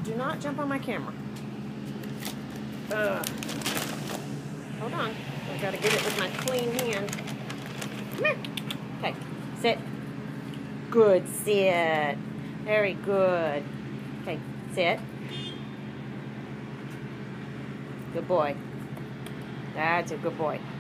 Do not jump on my camera. Hold on. I've got to get it with my clean hand. Come here. Okay, sit. Good, sit. Very good. Okay, sit. Good boy. That's a good boy.